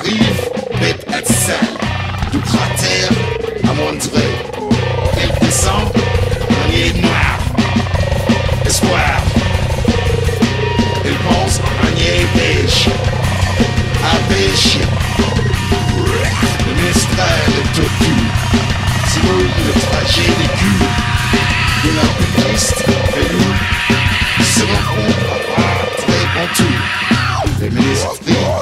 arrive, bête à sale, du cratère à Monterey. Elle descend, un nid noir, espoir. Elle pense à un nid beige, à pêche. Le mistral est au cul, simule le trajet des culs. De l'alpiniste et nous se rencontrent à très bon tout. Les ministres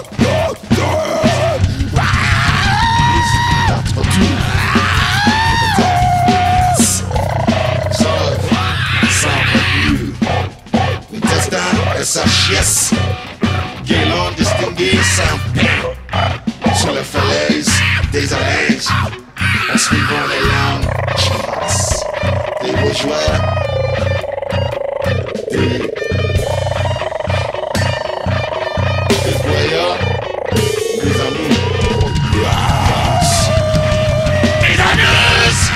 sa chiesse, guélant distingué sans pain, sur la falaise des alaises, en suivant les langues chasses, des bourgeois, des voyants, des amours, des anneuses.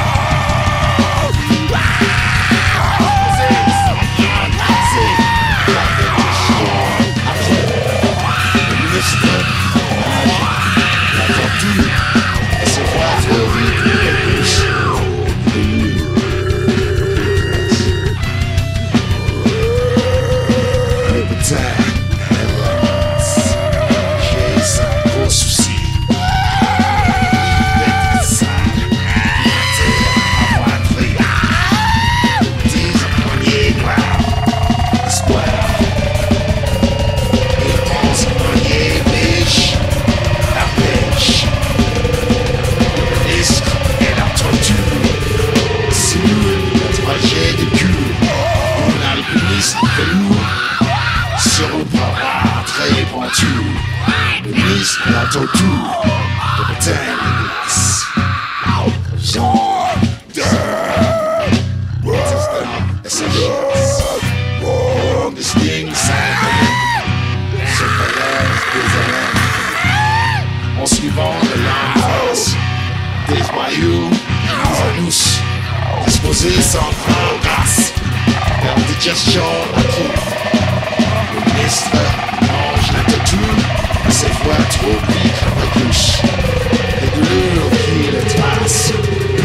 Sur le bras très pointu, le ministre la tortue de Bretagne. Jean de SHS, on distingue ce palais des Alains, en suivant le langage des voyous, des anus, disposés sans grâce, vers des gestions acquises. Le ministre mange la tortue, ses voix trop piquent la bouche. Les douleurs qui le tracent,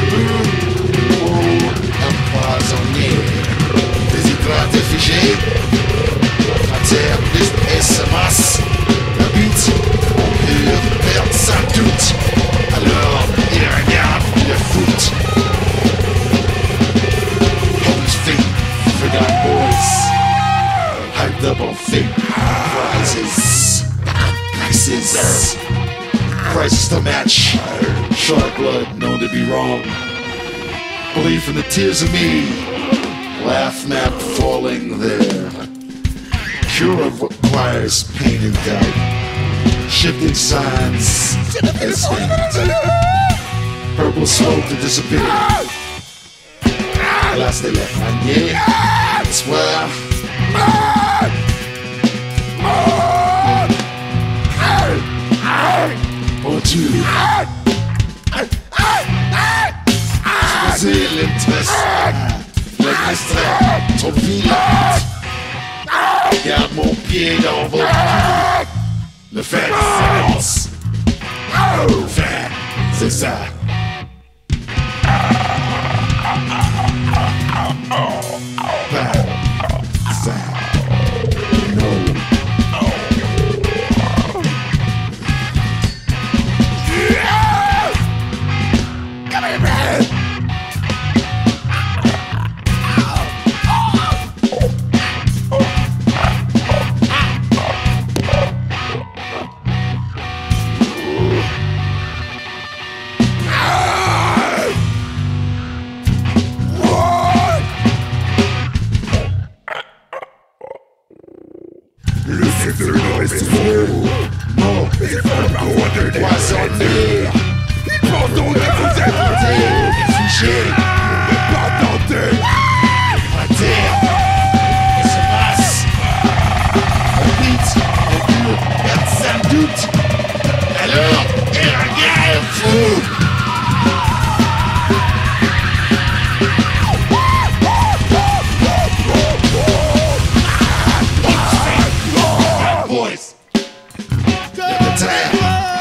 empoisonné, déshydraté figé, la terre glisse et se masse, la bite, on peut perdre sa doute, alors il regarde le foot. Holy feet, forgot boys. Hyped up on fake prizes, prices to match, shark blood known to be wrong, belief in the tears of me, laugh map falling there, cure requires pain and doubt, shifting signs as hint, purple smoke to disappear, last they left my yeah, I swear. Pour tu choisir l'intérêt, trop vite. Garde mon pied dans vos pieds. Le fait, c'est le fait, c'est ça. Non, il faut pas wonder poissonner. Ils pensent donc que vous êtes réfugiés. Ne pas tenter. La terre, elle se passe. On vite, on dure, personne ne doute. Alors, il regarde fou. Boys, the time.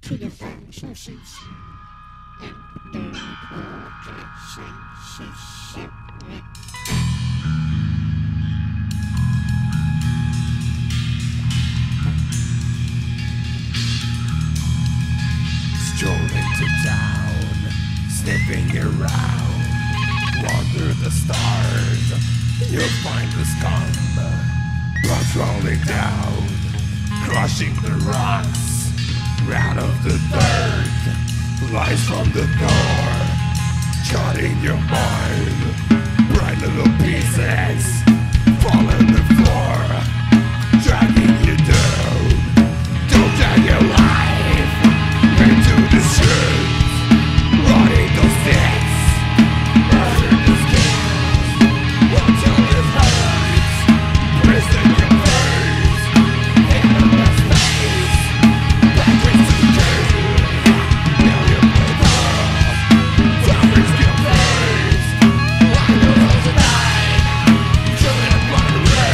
Strolling to town, sniffing around, wander the stars, you'll find the scum. Rocks rolling down, crushing the rocks, out of the dirt, lies from the door, cutting your mind, bright little pieces, fall on the floor, dragging you down, don't drag your life into the streets, rotting those sticks, murder the skins, until it hurts, prison your face, in the best face, backwards to the now you play the fabrics your face, why the rose tonight, chilling upon the rain.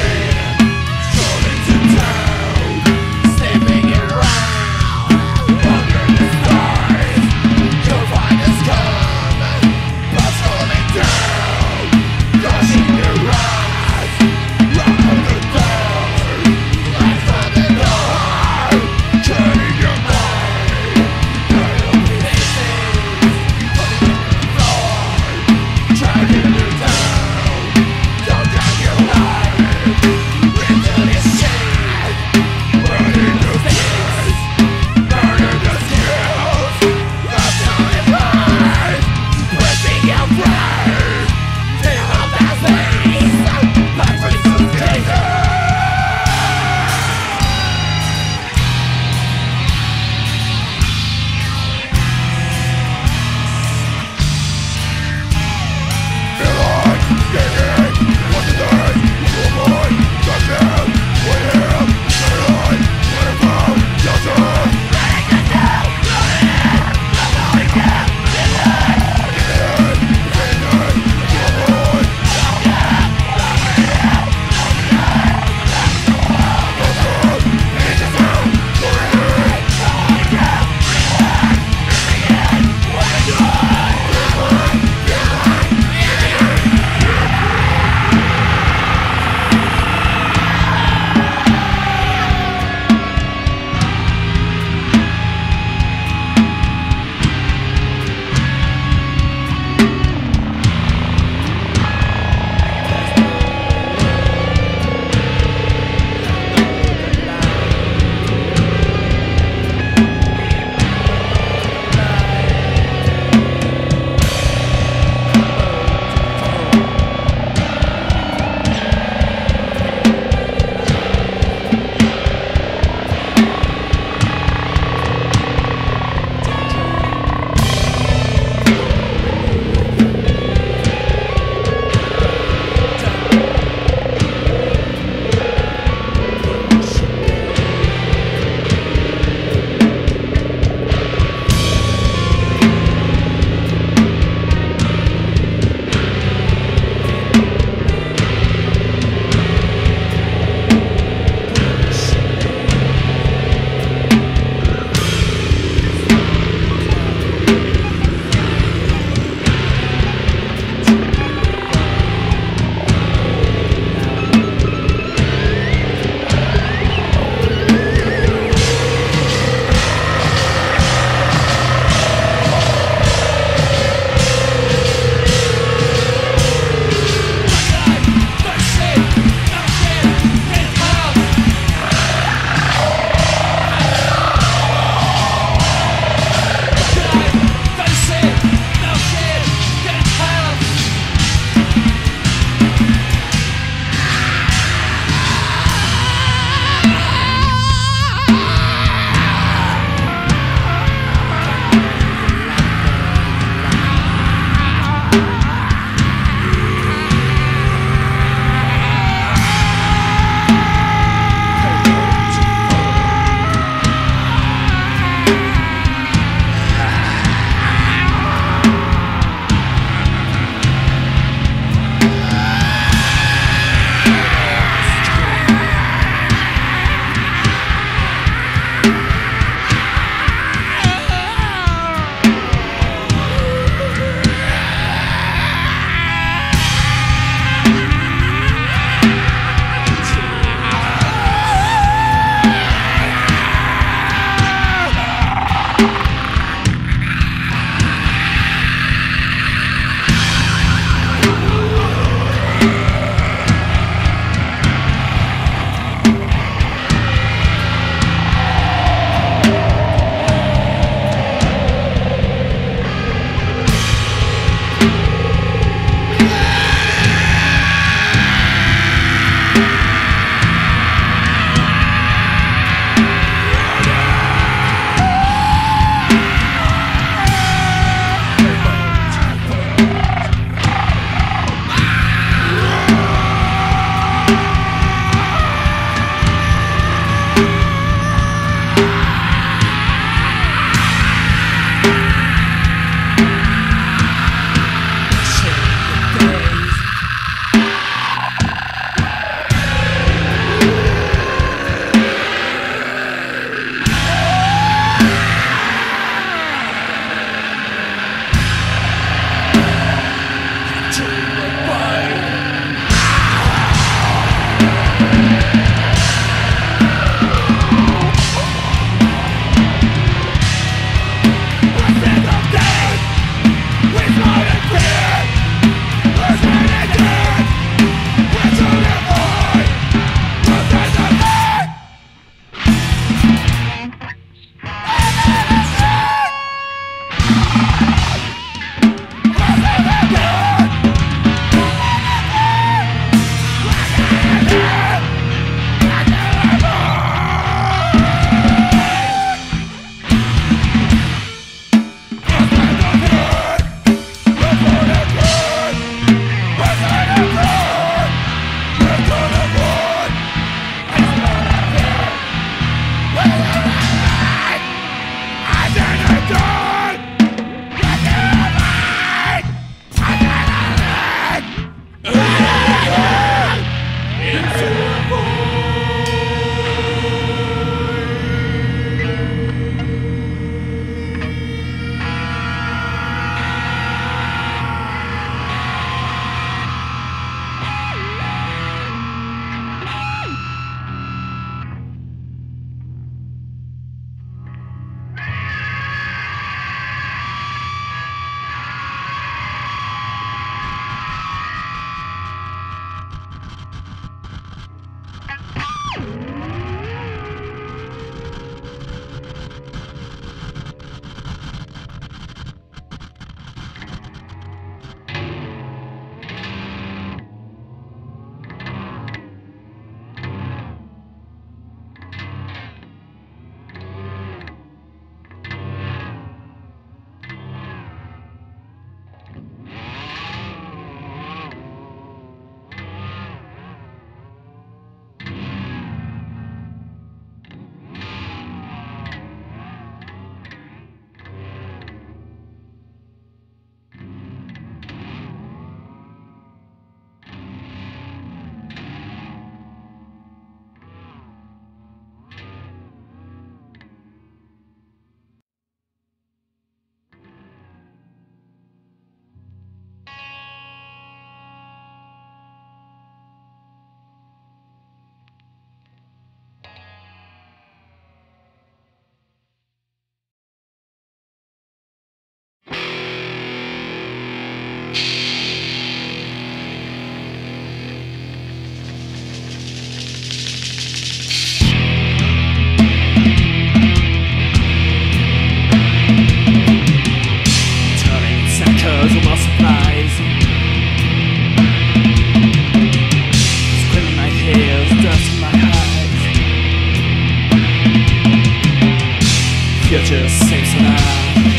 future seems alive.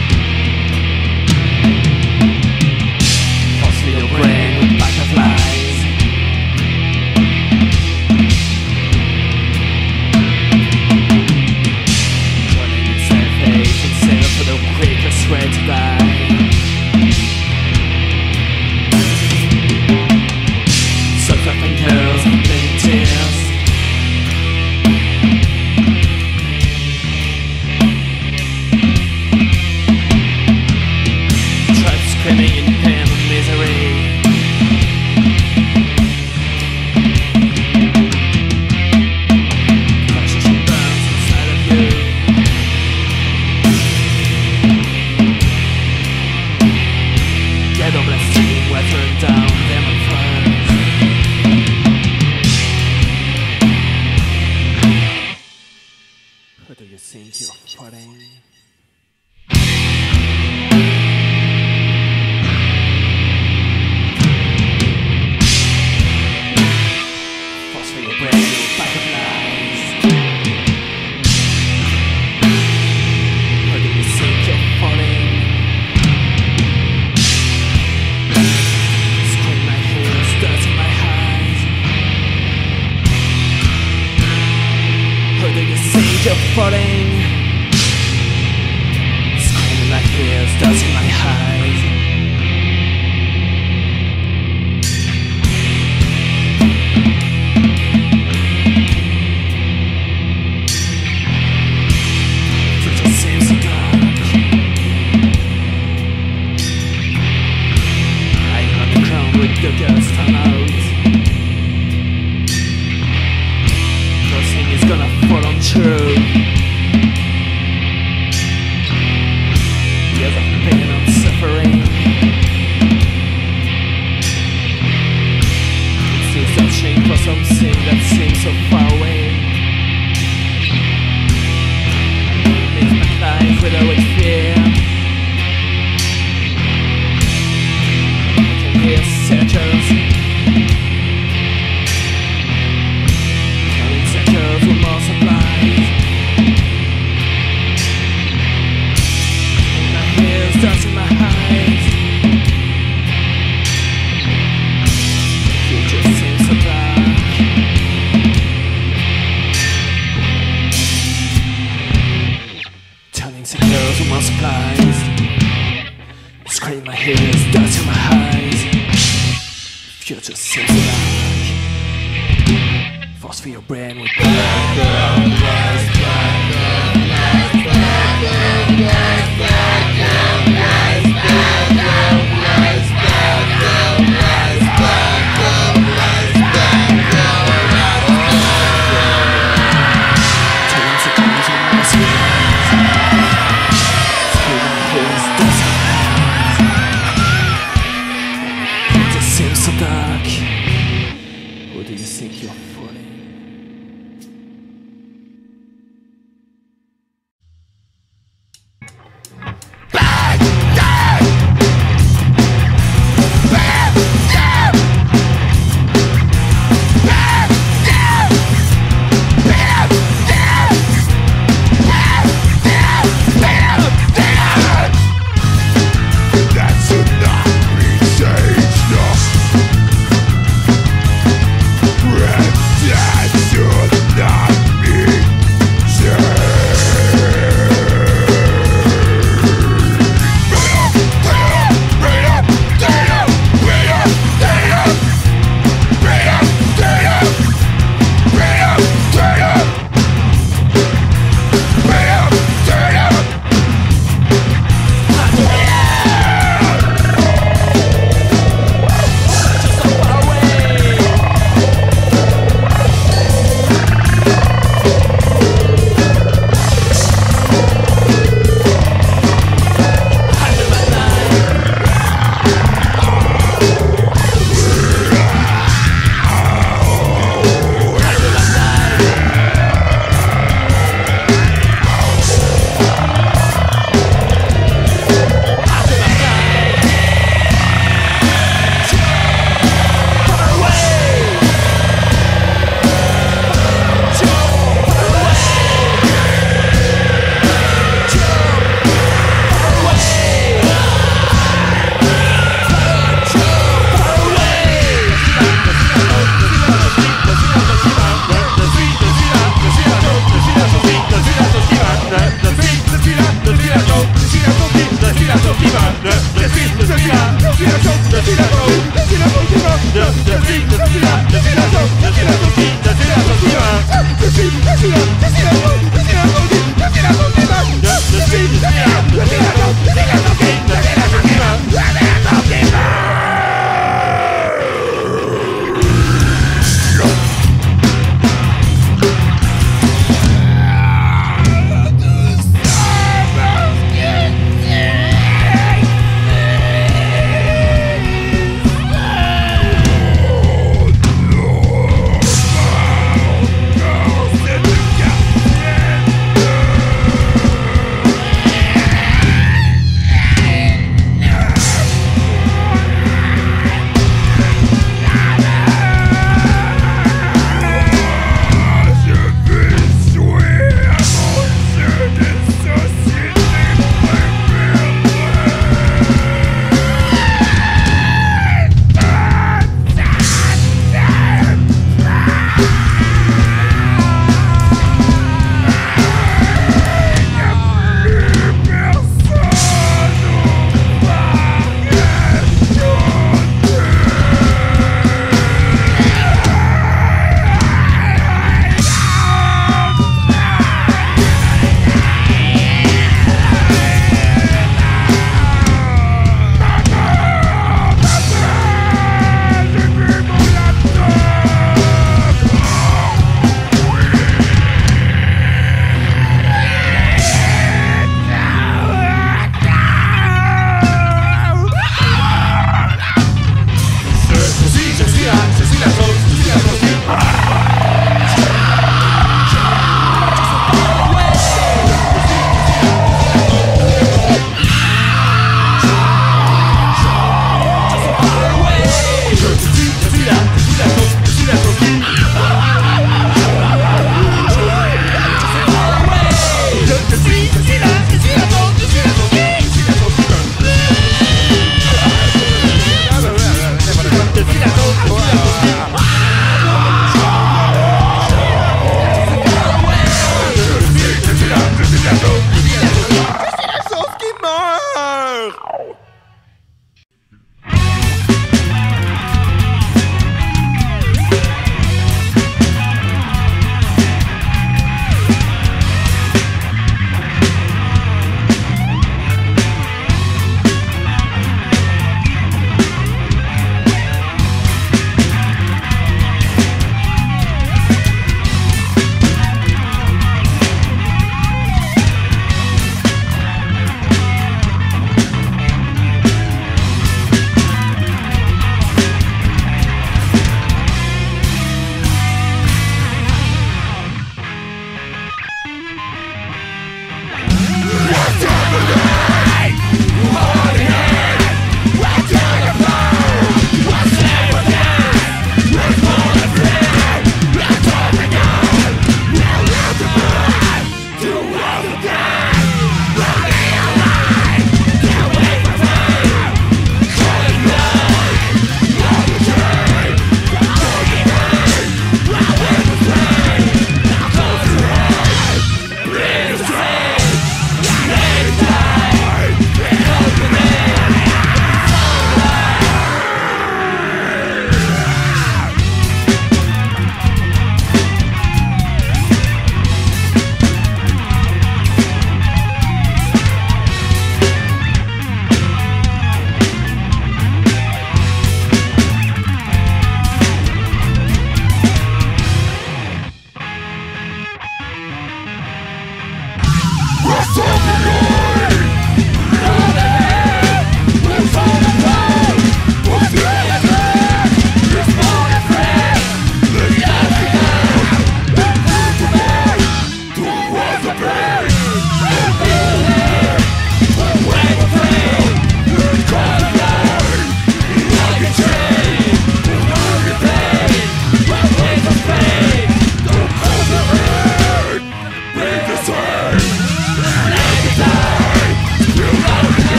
Possibly your brain with butterflies. Running inside face and sail for the quickest way to die. Sucked up in curls and bleeding tears. Screaming in pain and misery. Consciously burns inside of you. Ghetto blasting, weathering down demon fires. Who do you think you're fighting? You're falling, screaming like tears, dust in my eyes. multiplies. Screen my ears, dust in my eyes. Future seems like force for your brain with so dark. Who do you think you're fooling?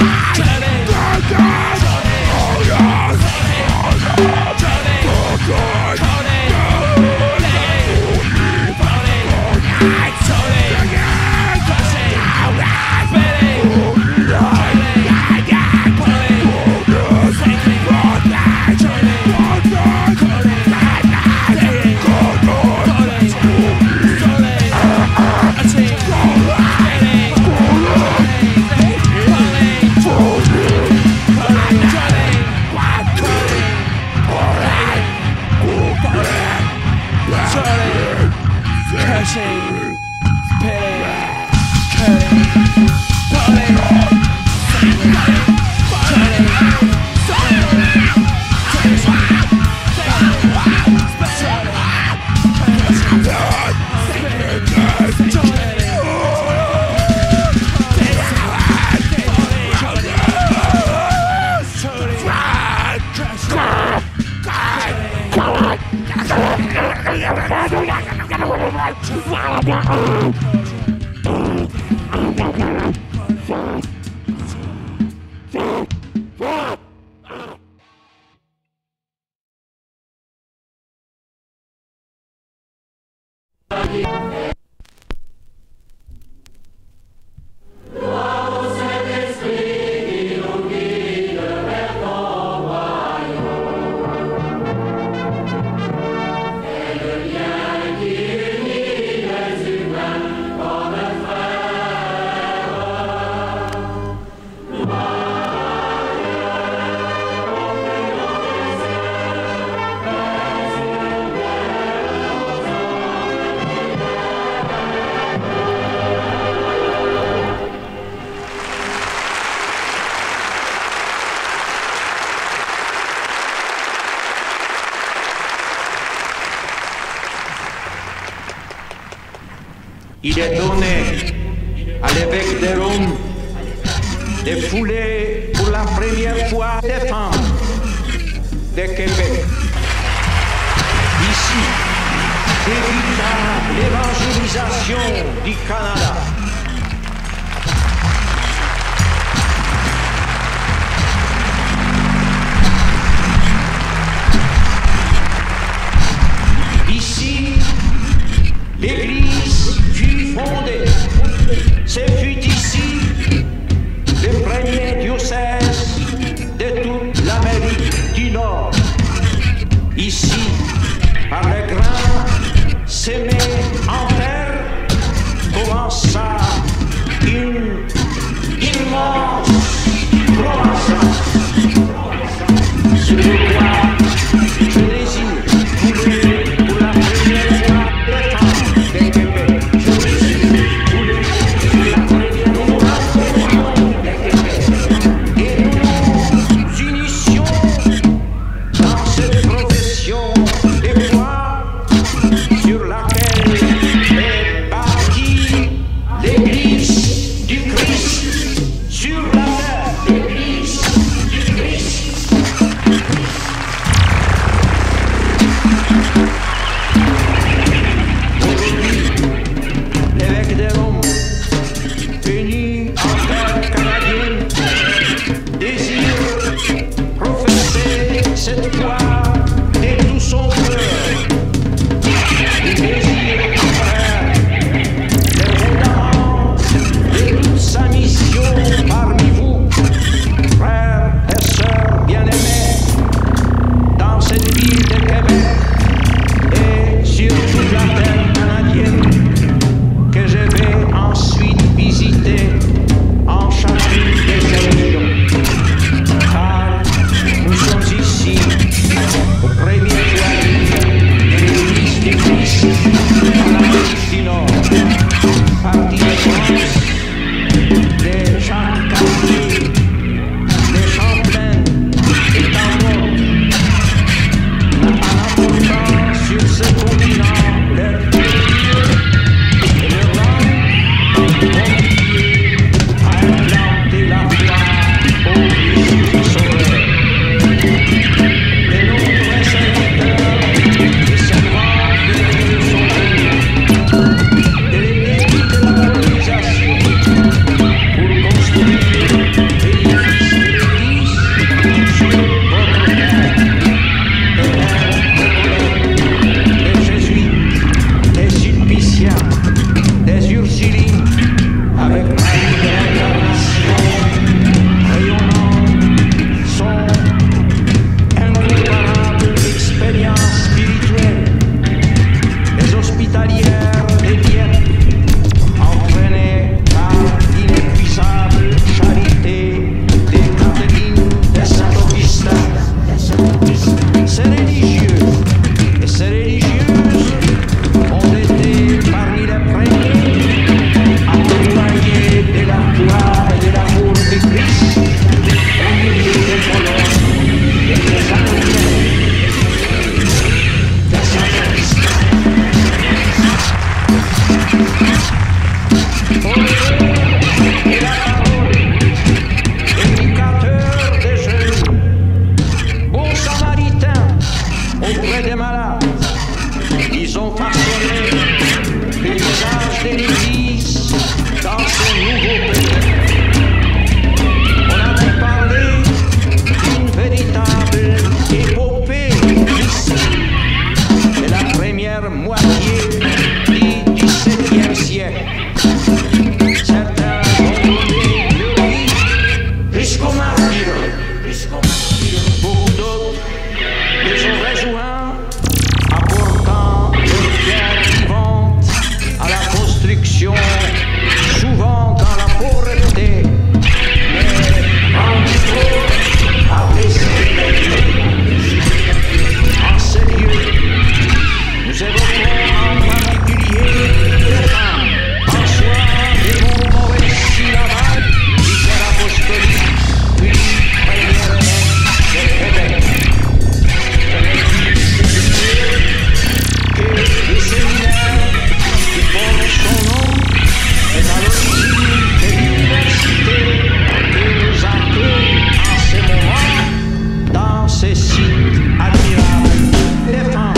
Il est donné à l'évêque de Rome de fouler pour la première fois les femmes de Québec. Ici débuta l'évangélisation du Canada. Ici, l'Église fut fondée. Ce fut ici le premier diocèse de toute l'Amérique du Nord. Ici, par le grain semé en terre, commença une immense croissance. Sur le quoi je désire fouler pour la première fois les femmes de Québec. Je désire fouler pour la première fois les femmes de Québec. Et nous unissions dans cette profession de foi sur laquelle Beaucoup d'autres les ont rejoints, apportant leur pierre vivante à la construction, souvent dans la pauvreté, mais rendus trop à plaisir. En ces lieux, nous évoquons en particulier les femmes, en soi des mots mauvais syllabes, l'hyper apostolique, puis première de Québec. Que le séminaire qui porte son nom est à l'origine de l'université que nous accueille en ce moment dans ces sites admirables des femmes.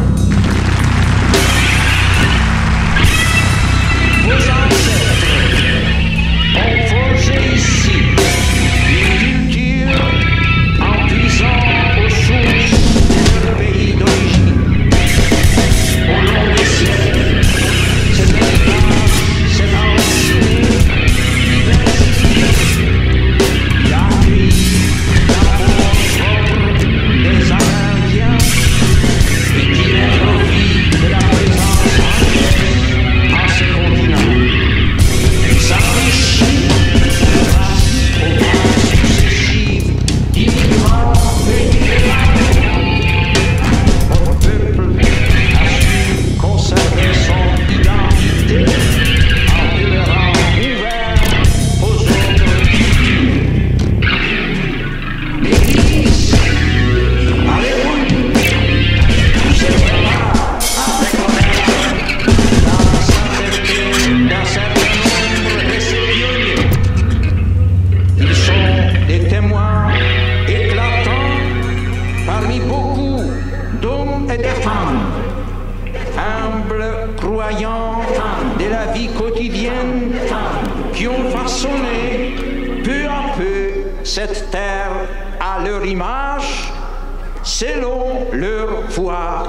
Vos ancêtres ont forgé ici une culture en puisant aux sources de leur pays d'origine. Au long des siècles, cet héritage s'est enraciné, diversifié. Il a accueilli l'apport propre des Amérindiens et tiré profit de la présence anglaise en ce continent. Il s'enrichit grâce aux vagues successives d'immigrants venus de l'Amérique. Notre peuple a su conserver son identité en demeurant ouvert aux autres cultures. L'Église a répondu tous ces débats avec honneur dans un certain nombre de ces pionniers. Ils sont des témoins éclatants parmi beaucoup d'hommes et de femmes, humbles croyants de la vie quotidienne qui ont façonné peu à peu cette terre à leur image, selon leur foi.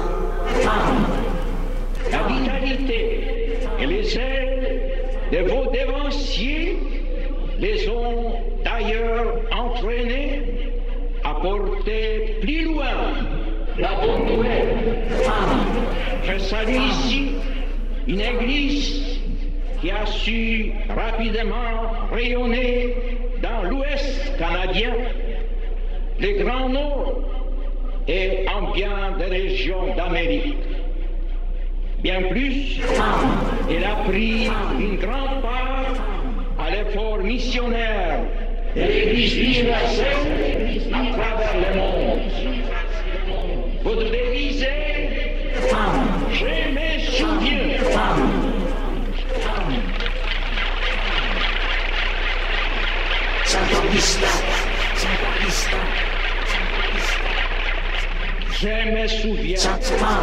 La vitalité et les ailes de vos dévanciers les ont d'ailleurs entraînés à porter plus loin la bonne nouvelle. Je salue ici une église qui a su rapidement rayonner dans l'Ouest canadien, le Grand Nord et en bien des régions d'Amérique. Bien plus, elle a pris une grande part à l'effort missionnaire de l'Église universelle à travers le monde. Votre devise est « Je me souviens ». Je me souviens.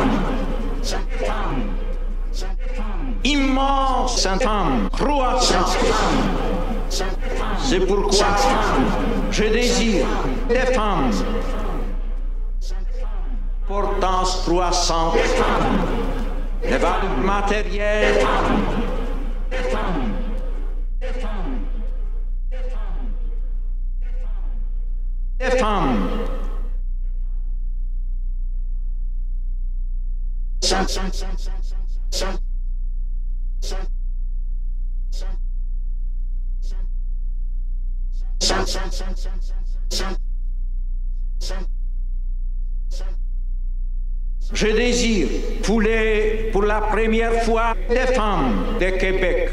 Immense sainte femme, croissante. C'est pourquoi je désire des femmes. Portance croissante. Les valeurs matérielles. Des femmes. Je désire fouler pour la première fois des femmes de Québec.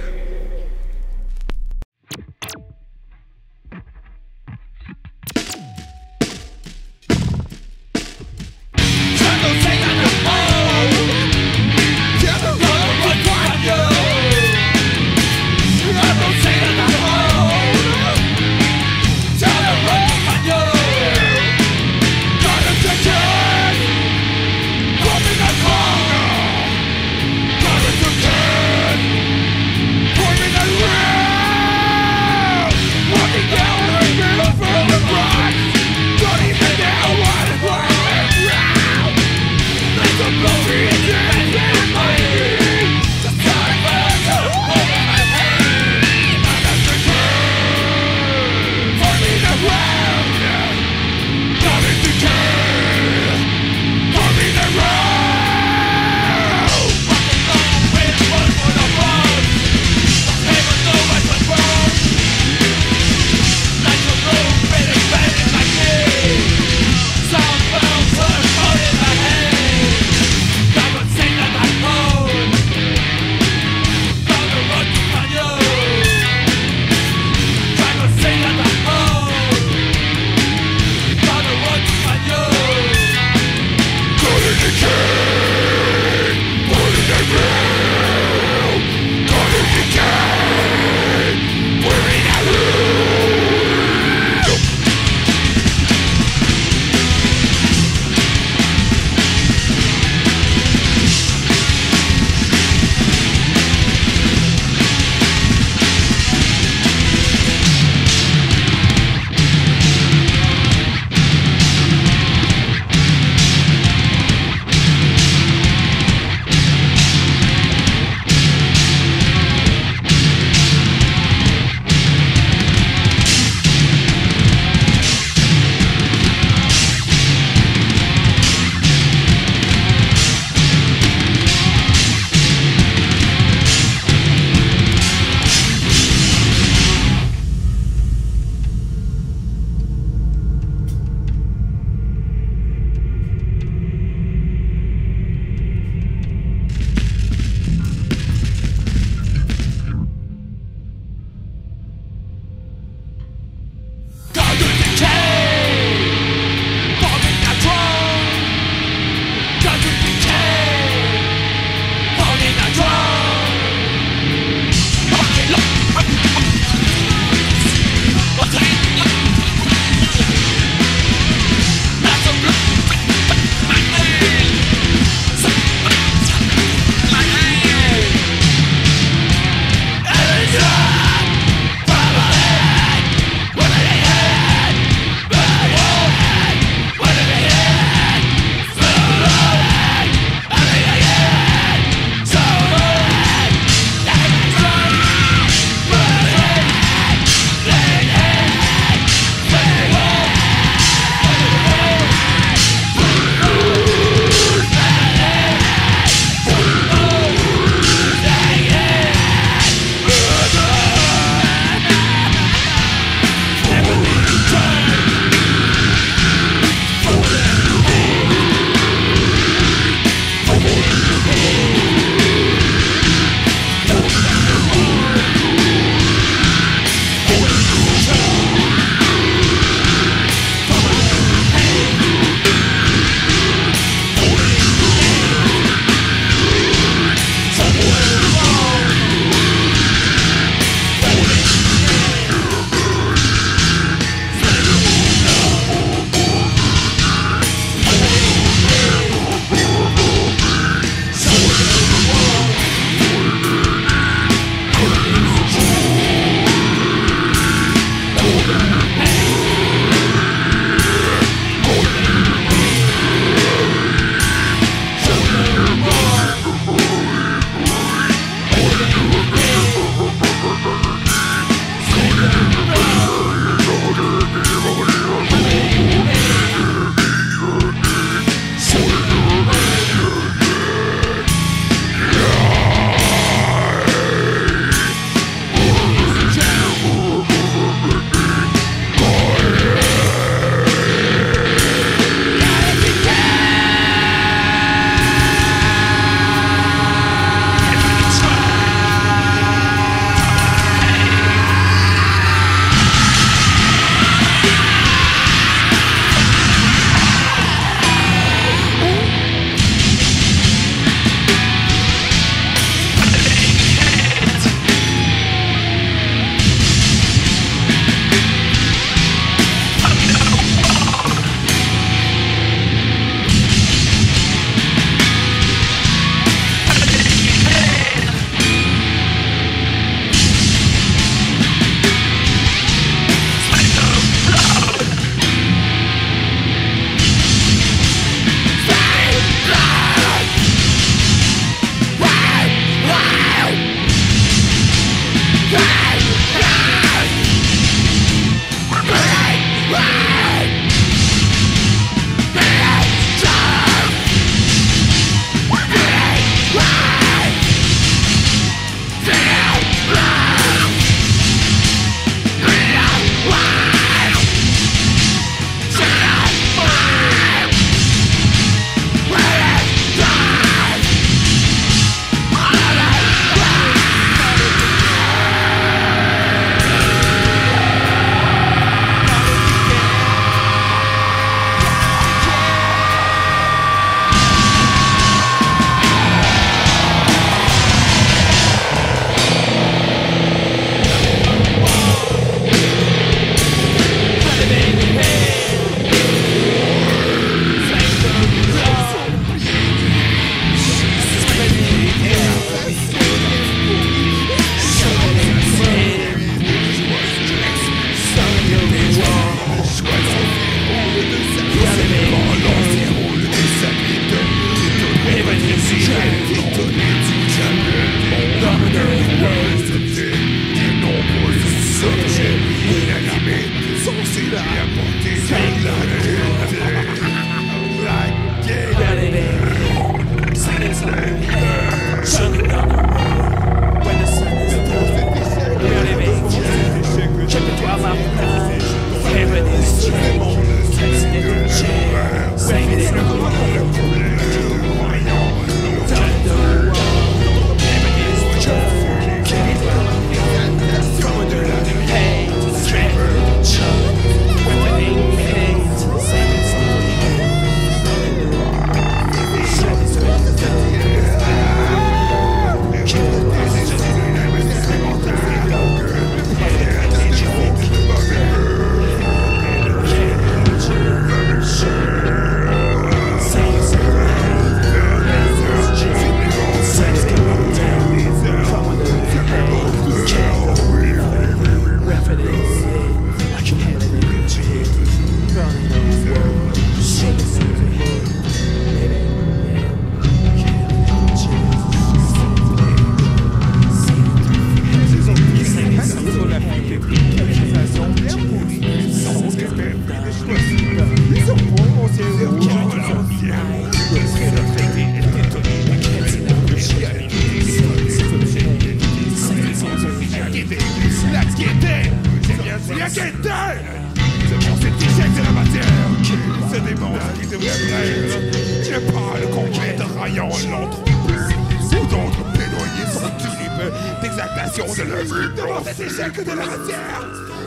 D'exaltation de l'œuvre devant cet échec de la matière.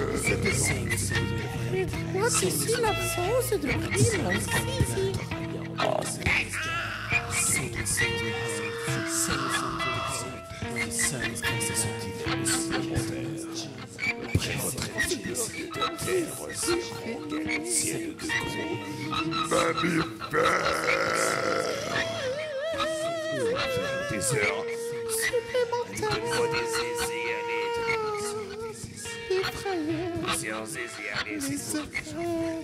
Moi, ceci l'absence de crime. Des heures Supplémentaires. des zézés, allez. Effrayant. Des zézés, allez.